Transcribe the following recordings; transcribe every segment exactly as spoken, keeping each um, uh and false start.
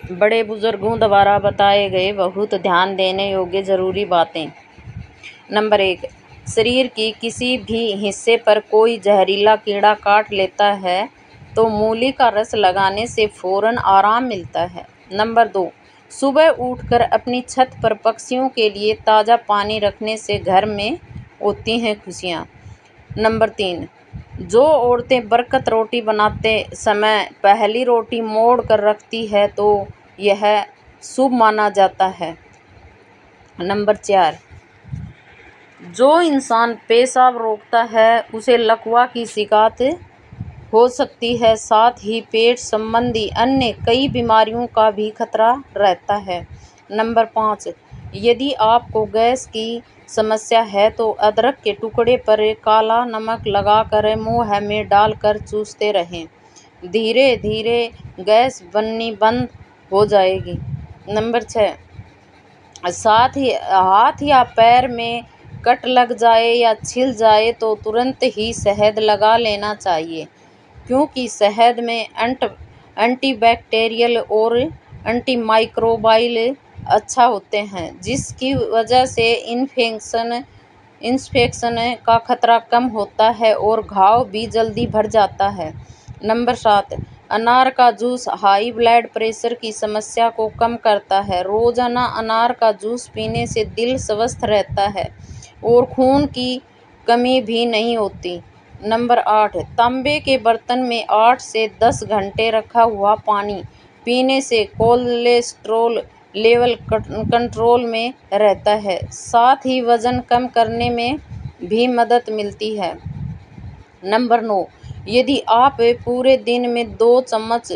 बड़े बुजुर्गों द्वारा बताए गए बहुत ध्यान देने योग्य ज़रूरी बातें। नंबर एक, शरीर की किसी भी हिस्से पर कोई जहरीला कीड़ा काट लेता है तो मूली का रस लगाने से फौरन आराम मिलता है। नंबर दो, सुबह उठकर अपनी छत पर पक्षियों के लिए ताज़ा पानी रखने से घर में होती हैं खुशियाँ। नंबर तीन, जो औरतें बरकत रोटी बनाते समय पहली रोटी मोड़ कर रखती है तो यह शुभ माना जाता है। नंबर चार, जो इंसान पेशाब रोकता है उसे लकवा की शिकायत हो सकती है, साथ ही पेट संबंधी अन्य कई बीमारियों का भी खतरा रहता है। नंबर पाँच, यदि आपको गैस की समस्या है तो अदरक के टुकड़े पर काला नमक लगाकर मुंह में डालकर चूसते रहें, धीरे धीरे गैस बननी बंद हो जाएगी। नंबर छः, साथ ही हाथ या पैर में कट लग जाए या छिल जाए तो तुरंत ही शहद लगा लेना चाहिए, क्योंकि शहद में एंट एंटीबैक्टीरियल और एंटीमाइक्रोबाइल अच्छा होते हैं, जिसकी वजह से इन्फेक्शन इन्फेक्शन का खतरा कम होता है और घाव भी जल्दी भर जाता है। नंबर सात, अनार का जूस हाई ब्लड प्रेशर की समस्या को कम करता है। रोजाना अनार का जूस पीने से दिल स्वस्थ रहता है और खून की कमी भी नहीं होती। नंबर आठ, तांबे के बर्तन में आठ से दस घंटे रखा हुआ पानी पीने से कोलेस्ट्रॉल लेवल कंट्रोल में रहता है, साथ ही वजन कम करने में भी मदद मिलती है। नंबर नौ, यदि आप पूरे दिन में दो चम्मच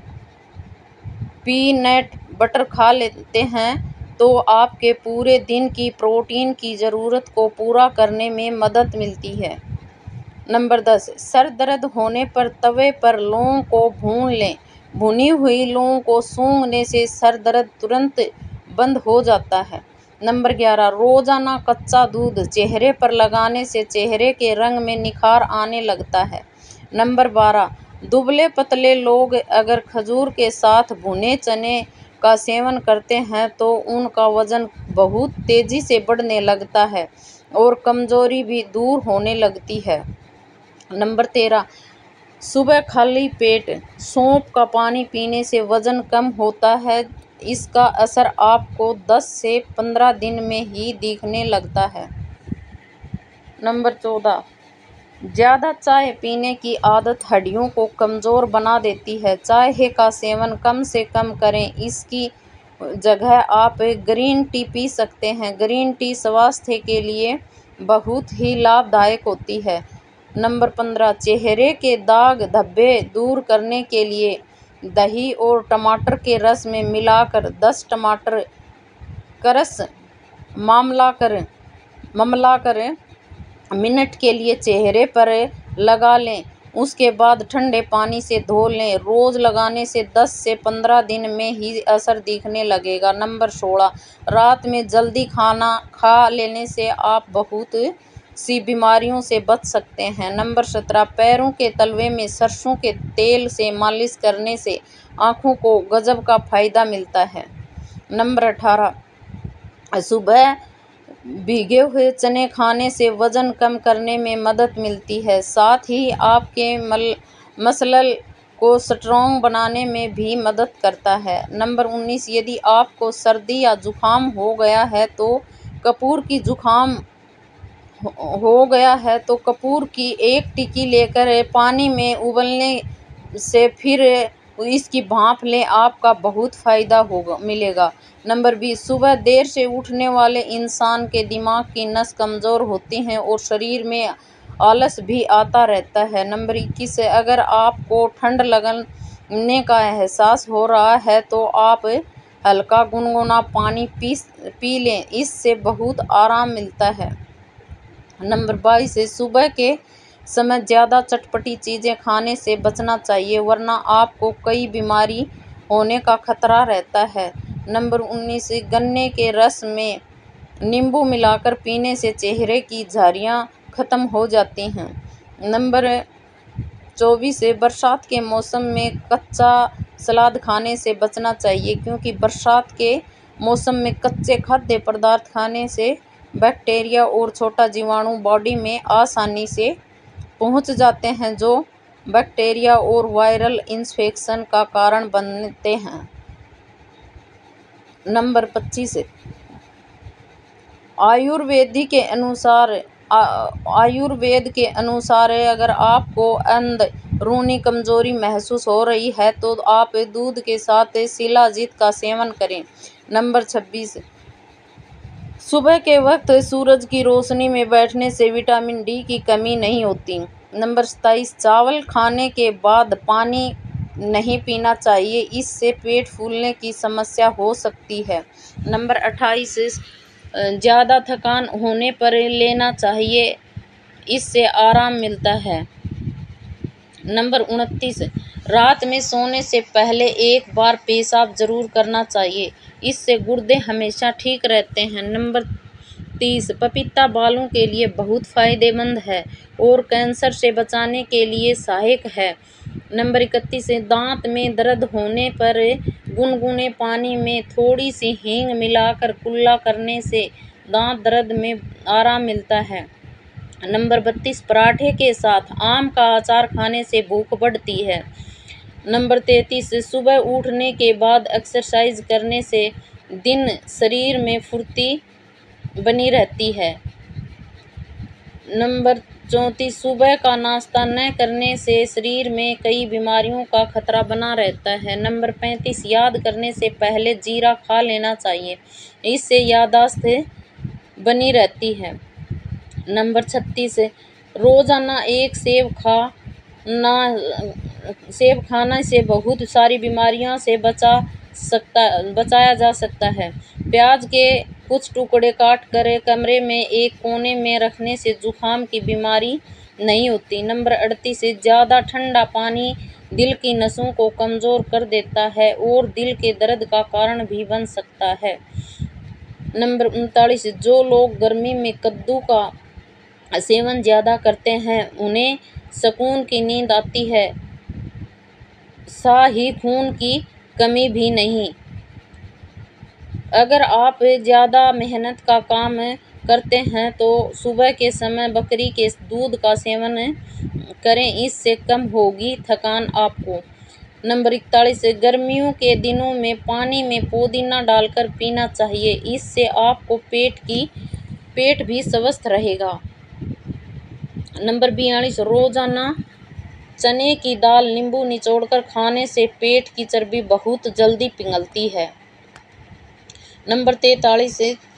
पीनट बटर खा लेते हैं तो आपके पूरे दिन की प्रोटीन की ज़रूरत को पूरा करने में मदद मिलती है। नंबर दस, सर दर्द होने पर तवे पर लौंग को भून लें। भुनी हुई लौंग को सूंघने से सर दर्द तुरंत बंद हो जाता है। नंबर ग्यारह, रोजाना कच्चा दूध चेहरे पर लगाने से चेहरे के रंग में निखार आने लगता है। नंबर बारह, दुबले पतले लोग अगर खजूर के साथ भुने चने का सेवन करते हैं तो उनका वजन बहुत तेजी से बढ़ने लगता है और कमजोरी भी दूर होने लगती है। नंबर तेरह, सुबह खाली पेट सौंफ का पानी पीने से वजन कम होता है। इसका असर आपको दस से पंद्रह दिन में ही दिखने लगता है। नंबर चौदह, ज़्यादा चाय पीने की आदत हड्डियों को कमज़ोर बना देती है। चाय का सेवन कम से कम करें, इसकी जगह आप ग्रीन टी पी सकते हैं। ग्रीन टी स्वास्थ्य के लिए बहुत ही लाभदायक होती है। नंबर पंद्रह, चेहरे के दाग धब्बे दूर करने के लिए दही और टमाटर के रस में मिलाकर दस टमाटर करस मामला कर ममला कर मिनट के लिए चेहरे पर लगा लें, उसके बाद ठंडे पानी से धो लें। रोज लगाने से दस से पंद्रह दिन में ही असर दिखने लगेगा। नंबर सोलह, रात में जल्दी खाना खा लेने से आप बहुत सी बीमारियों से बच सकते हैं। नंबर सत्रह, पैरों के तलवे में सरसों के तेल से मालिश करने से आँखों को गजब का फायदा मिलता है। नंबर अठारह, सुबह भीगे हुए चने खाने से वजन कम करने में मदद मिलती है, साथ ही आपके मल मसल्स को स्ट्रॉन्ग बनाने में भी मदद करता है। नंबर उन्नीस, यदि आपको सर्दी या जुकाम हो गया है तो कपूर की जुकाम हो गया है तो कपूर की एक टिक्की लेकर पानी में उबलने से फिर इसकी भाप लें, आपका बहुत फायदा होगा मिलेगा। नंबर बीस, सुबह देर से उठने वाले इंसान के दिमाग की नस कमज़ोर होती हैं और शरीर में आलस भी आता रहता है। नंबर इक्कीस, अगर आपको ठंड लगने का एहसास हो रहा है तो आप हल्का गुनगुना पानी पी पी लें, इससे बहुत आराम मिलता है। नंबर बाईस, सुबह के समय ज़्यादा चटपटी चीज़ें खाने से बचना चाहिए, वरना आपको कई बीमारी होने का खतरा रहता है। नंबर उन्नीस, गन्ने के रस में नींबू मिलाकर पीने से चेहरे की झुर्रियाँ खत्म हो जाती हैं। नंबर चौबीस बरसात के मौसम में कच्चा सलाद खाने से बचना चाहिए, क्योंकि बरसात के मौसम में कच्चे खाद्य पदार्थ खाने से बैक्टीरिया और छोटा जीवाणु बॉडी में आसानी से पहुंच जाते हैं, जो बैक्टीरिया और वायरल इन्फेक्शन का कारण बनते हैं। नंबर पच्चीस, आयुर्वेद के अनुसार आयुर्वेद के अनुसार अगर आपको अंदरूनी कमजोरी महसूस हो रही है तो आप दूध के साथ शिलाजीत का सेवन करें। नंबर छब्बीस, सुबह के वक्त सूरज की रोशनी में बैठने से विटामिन डी की कमी नहीं होती। नंबर सत्ताईस, चावल खाने के बाद पानी नहीं पीना चाहिए, इससे पेट फूलने की समस्या हो सकती है। नंबर अट्ठाईस, ज़्यादा थकान होने पर लेना चाहिए, इससे आराम मिलता है। नंबर उनतीस, रात में सोने से पहले एक बार पेशाब जरूर करना चाहिए, इससे गुर्दे हमेशा ठीक रहते हैं। नंबर तीस, पपीता बालों के लिए बहुत फायदेमंद है और कैंसर से बचाने के लिए सहायक है। नंबर इकतीस, दांत में दर्द होने पर गुनगुने पानी में थोड़ी सी हींग मिलाकर कुल्ला करने से दांत दर्द में आराम मिलता है। नंबर बत्तीस, पराठे के साथ आम का अचार खाने से भूख बढ़ती है। नंबर तैंतीस, सुबह उठने के बाद एक्सरसाइज करने से दिन शरीर में फुर्ती बनी रहती है। नंबर चौंतीस, सुबह का नाश्ता न करने से शरीर में कई बीमारियों का खतरा बना रहता है। नंबर पैंतीस, याद करने से पहले जीरा खा लेना चाहिए, इससे याददाश्त बनी रहती है। नंबर छत्तीस, रोजाना एक सेब खा ना सेब खाने से बहुत सारी बीमारियों से बचा सकता बचाया जा सकता है। प्याज के कुछ टुकड़े काट कर कमरे में एक कोने में रखने से जुकाम की बीमारी नहीं होती। नंबर अड़तीस, ज़्यादा ठंडा पानी दिल की नसों को कमज़ोर कर देता है और दिल के दर्द का कारण भी बन सकता है। नंबर उनतालीस, जो लोग गर्मी में कद्दू का सेवन ज़्यादा करते हैं उन्हें सुकून की नींद आती है, साथ ही खून की कमी भी नहीं। अगर आप ज़्यादा मेहनत का काम करते हैं तो सुबह के समय बकरी के दूध का सेवन करें, इससे कम होगी थकान आपको। नंबर इकतालीस, गर्मियों के दिनों में पानी में पुदीना डालकर पीना चाहिए, इससे आपको पेट की पेट भी स्वस्थ रहेगा। नंबर बयालीस, रोजाना चने की दाल नींबू निचोड़कर खाने से पेट की चर्बी बहुत जल्दी पिघलती है। नंबर तैंतालीस,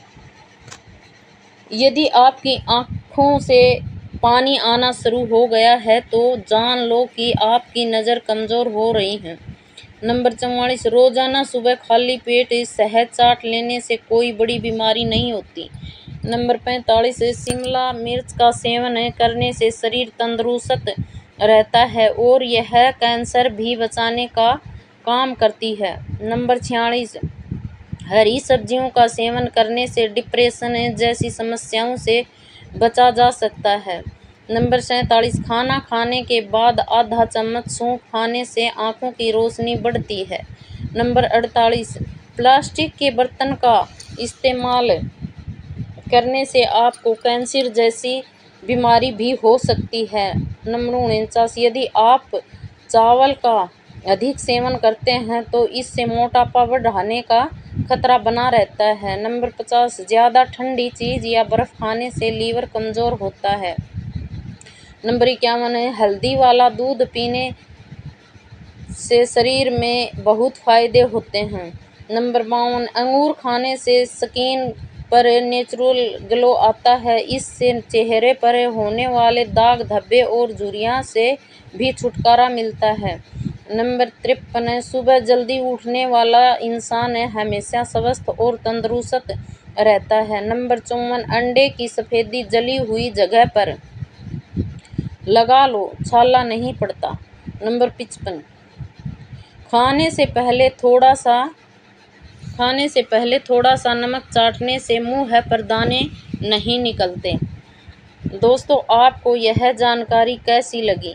यदि आपकी आँखों से पानी आना शुरू हो गया है तो जान लो कि आपकी नज़र कमज़ोर हो रही है। नंबर चौवालीस, रोज़ाना सुबह खाली पेट शहद चाट लेने से कोई बड़ी बीमारी नहीं होती। नंबर पैंतालीस, शिमला मिर्च का सेवन करने से शरीर तंदुरुस्त रहता है और यह कैंसर भी बचाने का काम करती है। नंबर छियालीस, हरी सब्जियों का सेवन करने से डिप्रेशन जैसी समस्याओं से बचा जा सकता है। नंबर सैंतालीस, खाना खाने के बाद आधा चम्मच सौंफ खाने से आँखों की रोशनी बढ़ती है। नंबर अड़तालीस, प्लास्टिक के बर्तन का इस्तेमाल करने से आपको कैंसर जैसी बीमारी भी हो सकती है। नंबर उनचास, यदि आप चावल का अधिक सेवन करते हैं तो इससे मोटापा बढ़ने का खतरा बना रहता है। नंबर पचास, ज़्यादा ठंडी चीज़ या बर्फ़ खाने से लीवर कमज़ोर होता है। नंबर इक्यावन, हल्दी वाला दूध पीने से शरीर में बहुत फायदे होते हैं। नंबर बावन, अंगूर खाने से स्किन पर नेचुरल ग्लो आता है, इससे चेहरे पर होने वाले दाग धब्बे और झुर्रियों से भी छुटकारा मिलता है। नंबर तिरपन, सुबह जल्दी उठने वाला इंसान हमेशा स्वस्थ और तंदुरुस्त रहता है। नंबर चौवन, अंडे की सफ़ेदी जली हुई जगह पर लगा लो, छाला नहीं पड़ता। नंबर पचपन, खाने से पहले थोड़ा सा खाने से पहले थोड़ा सा नमक चाटने से मुंह पर दाने नहीं निकलते। दोस्तों, आपको यह जानकारी कैसी लगी?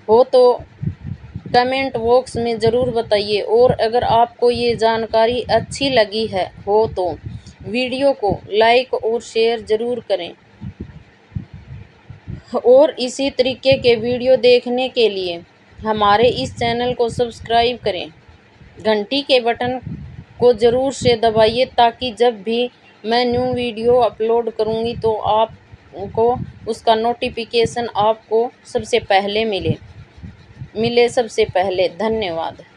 हो तो कमेंट बॉक्स में ज़रूर बताइए। और अगर आपको ये जानकारी अच्छी लगी है हो तो वीडियो को लाइक और शेयर ज़रूर करें। और इसी तरीके के वीडियो देखने के लिए हमारे इस चैनल को सब्सक्राइब करें। घंटी के बटन को ज़रूर से दबाइए ताकि जब भी मैं न्यू वीडियो अपलोड करूँगी तो आपको उसका नोटिफिकेशन आपको सबसे पहले मिले मिले सबसे पहले। धन्यवाद।